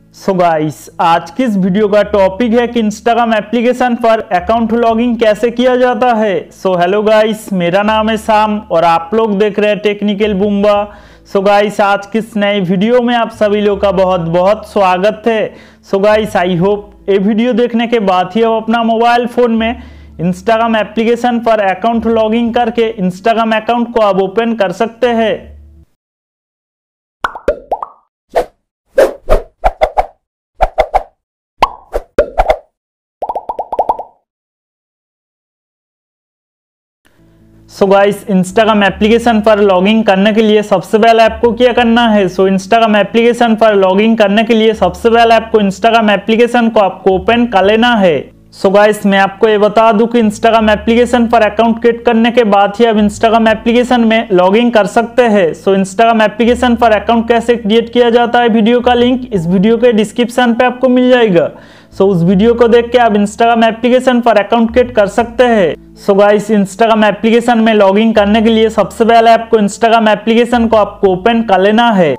So guys, आज की इस वीडियो का टॉपिक है कि इंस्टाग्राम एप्लीकेशन पर अकाउंट लॉगिंग कैसे किया जाता है। सो हेलो गाइस, मेरा नाम है शाम और आप लोग देख रहे हैं टेक्निकल बूम्बा। सो गाइस, आज की इस नई वीडियो में आप सभी लोग का बहुत बहुत स्वागत है। सो गाइस, आई होप ये वीडियो देखने के बाद ही आप अपना मोबाइल फोन में इंस्टाग्राम एप्लीकेशन पर अकाउंट लॉगिंग करके इंस्टाग्राम अकाउंट को आप ओपन कर सकते हैं। सो गाइस, इंस्टाग्राम एप्लीकेशन पर लॉगिन करने के लिए सबसे पहले आपको क्या करना है। इंस्टाग्राम एप्लीकेशन पर लॉगिन करने के लिए सबसे पहले आपको इंस्टाग्राम एप्लीकेशन को आपको ओपन कर लेना है। सो गाइस, मैं आपको ये बता दूं कि इंस्टाग्राम एप्लीकेशन पर अकाउंट क्रिएट करने के बाद ही आप इंस्टाग्राम एप्लीकेशन में लॉगिन कर सकते हैं। इंस्टाग्राम एप्लीकेशन पर अकाउंट कैसे क्रिएट किया जाता है, वीडियो का लिंक इस वीडियो के डिस्क्रिप्शन पे आपको मिल जाएगा। उस वीडियो को देख के आप इंस्टाग्राम एप्लीकेशन पर अकाउंट क्रिएट कर सकते हैं। गाइस, इंस्टाग्राम एप्लीकेशन में लॉगिन करने के लिए सबसे पहले आपको इंस्टाग्राम एप्लीकेशन को आपको ओपन कर लेना है।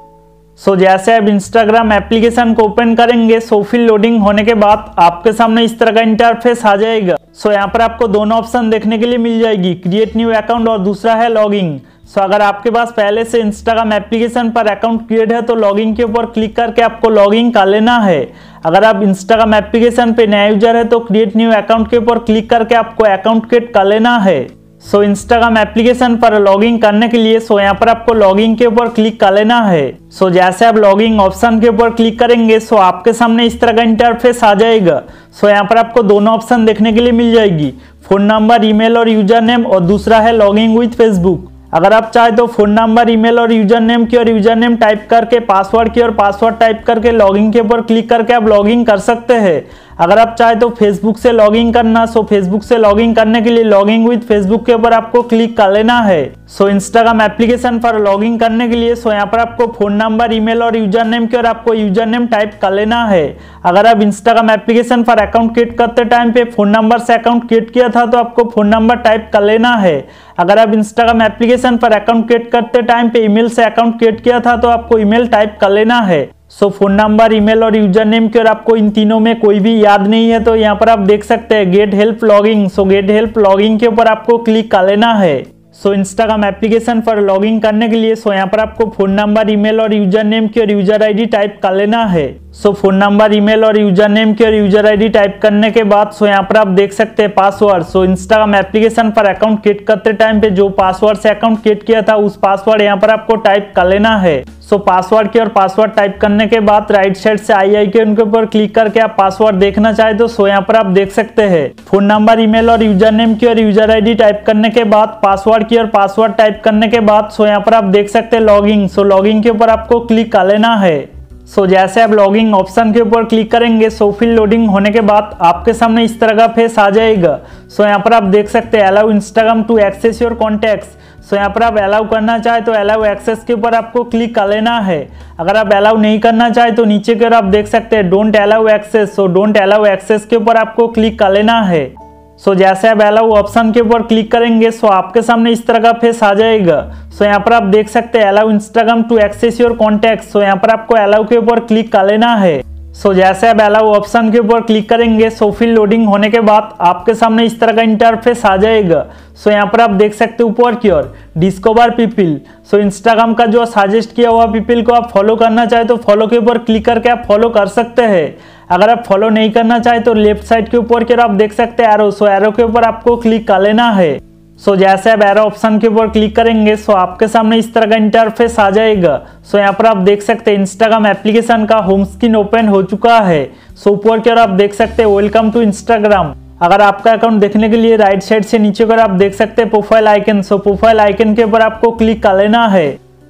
जैसे आप इंस्टाग्राम एप्लीकेशन को ओपन करेंगे, फिर लोडिंग होने के बाद आपके सामने इस तरह का इंटरफेस आ जाएगा। यहाँ पर आपको दोनों ऑप्शन देखने के लिए मिल जाएगी, क्रिएट न्यू अकाउंट और दूसरा है लॉगिंग। अगर आपके पास पहले से इंस्टाग्राम एप्लीकेशन पर अकाउंट क्रिएट है तो लॉगिन के ऊपर क्लिक करके आपको लॉगिन कर लेना है। अगर आप इंस्टाग्राम एप्लीकेशन पे नया यूजर है तो क्रिएट न्यू अकाउंट के ऊपर क्लिक करके आपको अकाउंट क्रिएट कर लेना है। इंस्टाग्राम एप्लीकेशन पर लॉगिन करने के लिए यहाँ पर आपको लॉगिन के ऊपर क्लिक कर लेना है। जैसे आप लॉगिन ऑप्शन के ऊपर क्लिक करेंगे आपके सामने इस तरह का इंटरफेस आ जाएगा। यहाँ पर आपको दोनों ऑप्शन देखने के लिए मिल जाएगी, फोन नंबर, ईमेल और यूजर नेम, और दूसरा है लॉगिन विथ फेसबुक। अगर आप चाहे तो फोन नंबर, ईमेल और यूजर नेम की और यूजर नेम टाइप करके पासवर्ड की और पासवर्ड टाइप करके लॉगिन के ऊपर क्लिक करके आप लॉगिन कर सकते हैं। अगर आप चाहे तो फेसबुक से लॉगिन करना, फेसबुक से लॉगिन करने के लिए लॉगिन विद फेसबुक के ऊपर आपको क्लिक कर लेना है। इंस्टाग्राम एप्लीकेशन पर लॉगिन करने के लिए यहाँ पर आपको फोन नंबर, ईमेल और यूजर नेम की और आपको यूजर नेम टाइप कर लेना है। अगर आप इंस्टाग्राम एप्लीकेशन पर अकाउंट क्रिएट करते टाइम पे फोन नंबर से अकाउंट क्रिएट किया था तो आपको फोन नंबर टाइप कर लेना है। अगर आप इंस्टाग्राम एप्लीकेशन पर अकाउंट क्रिएट करते टाइम पे ईमेल से अकाउंट क्रिएट किया था तो आपको ईमेल टाइप कर लेना है। फोन नंबर, ईमेल और यूजर नेम की और आपको इन तीनों में कोई भी याद नहीं है तो यहाँ पर आप देख सकते हैं get help logging. Get help logging के ऊपर आपको क्लिक कर लेना है। इंस्टाग्राम एप्लीकेशन पर लॉगिन करने के लिए यहाँ पर आपको फोन नंबर, ईमेल और यूजर नेम की और यूजर आईडी टाइप कर लेना है। फोन नंबर, ईमेल और यूजर नेम की और यूजर आईडी टाइप करने के बाद यहाँ पर आप देख सकते हैं पासवर्ड। इंस्टाग्राम एप्लीकेशन पर अकाउंट क्रिएट करते टाइम पे जो पासवर्ड से अकाउंट क्रिएट किया था उस पासवर्ड यहाँ पर आपको टाइप कर लेना है। पासवर्ड की और पासवर्ड टाइप करने के बाद राइट साइड से आई आइकन के ऊपर क्लिक करके आप पासवर्ड देखना चाहे तो यहाँ पर आप देख सकते हैं फोन नंबर, ईमेल और यूजर नेम की और यूजर आईडी टाइप करने के बाद पासवर्ड की और पासवर्ड टाइप करने के बाद यहाँ पर आप देख सकते हैं लॉगिन। लॉगिन के ऊपर आपको क्लिक कर लेना है। जैसे आप लॉगिंग ऑप्शन के ऊपर क्लिक करेंगे फिर लोडिंग होने के बाद आपके सामने इस तरह का फेस आ जाएगा। यहाँ पर आप देख सकते हैं allow Instagram to access your contacts. यहाँ पर आप अलाउ करना चाहे तो अलाउ एक्सेस के ऊपर आपको क्लिक कर लेना है। अगर आप अलाउ नहीं करना चाहे तो नीचे की ओर आप देख सकते हैं don't allow access. Don't allow access के ऊपर आपको क्लिक कर लेना है। जैसे आप अलाउ ऑप्शन के ऊपर क्लिक करेंगे आपके सामने इस तरह का फेस आ जाएगा। यहाँ पर आप देख सकते हैं allow Instagram to access your contacts. यहाँ पर आपको अलाउ के ऊपर क्लिक कर लेना है। जैसे आप अलाउ ऑप्शन के ऊपर क्लिक करेंगे फिर लोडिंग होने के बाद आपके सामने इस तरह का इंटरफेस आ जाएगा। यहाँ पर आप देख सकते हैं ऊपर की ओर डिस्कवर पीपल। इंस्टाग्राम का जो सजेस्ट किया हुआ पीपल को आप फॉलो करना चाहे तो फॉलो के ऊपर क्लिक करके आप फॉलो कर सकते हैं। अगर आप फॉलो नहीं करना चाहे तो लेफ्ट साइड के ऊपर की ओर आप देख सकते हैं एरो। एरो के ऊपर आपको क्लिक कर लेना है। जैसे आप एरो ऑप्शन के ऊपर क्लिक करेंगे आपके सामने इस तरह का इंटरफेस आ जाएगा। यहाँ पर आप देख सकते हैं इंस्टाग्राम एप्लीकेशन का होम स्क्रीन ओपन हो चुका है। ऊपर की ओर आप देख सकते हैं वेलकम टू इंस्टाग्राम। अगर आपका अकाउंट देखने के लिए राइट साइड से नीचे की ओर आप देख सकते हैं प्रोफाइल आइकन। प्रोफाइल आइकन के ऊपर आपको क्लिक कर लेना है।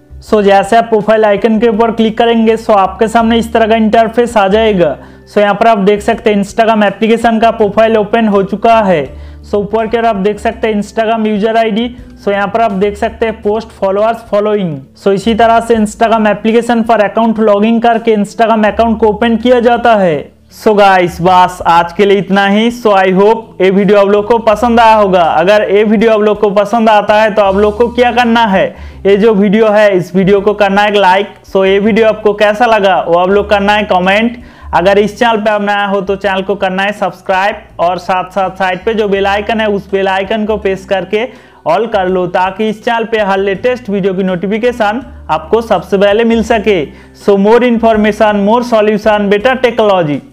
जैसे आप प्रोफाइल आइकन के ऊपर क्लिक करेंगे आपके सामने इस तरह का इंटरफेस आ जाएगा। यहाँ पर आप देख सकते हैं इंस्टाग्राम एप्लीकेशन का प्रोफाइल ओपन हो चुका है। ऊपर की ओर आप देख सकते हैं इंस्टाग्राम यूजर आईडी। यहाँ पर आप देख सकते हैं पोस्ट, फॉलोअर्स, फॉलोइंग। इसी तरह से इंस्टाग्राम एप्लीकेशन पर अकाउंट लॉगिन करके इंस्टाग्राम अकाउंट को ओपन किया जाता है। सो गाइस बस आज के लिए इतना ही। सो आई होप ये वीडियो आप लोग को पसंद आया होगा। अगर ये वीडियो आप लोग को पसंद आता है तो आप लोग को क्या करना है, ये जो वीडियो है इस वीडियो को करना है लाइक। सो ये वीडियो आपको कैसा लगा वो आप लोग करना है कमेंट। अगर इस चैनल पे आप नया हो तो चैनल को करना है सब्सक्राइब और साथ साथ साइड पे जो बेल आइकन है उस बेल आइकन को प्रेस करके ऑल कर लो, ताकि इस चैनल पे हर लेटेस्ट वीडियो की नोटिफिकेशन आपको सबसे पहले मिल सके। So more information more solution better technology.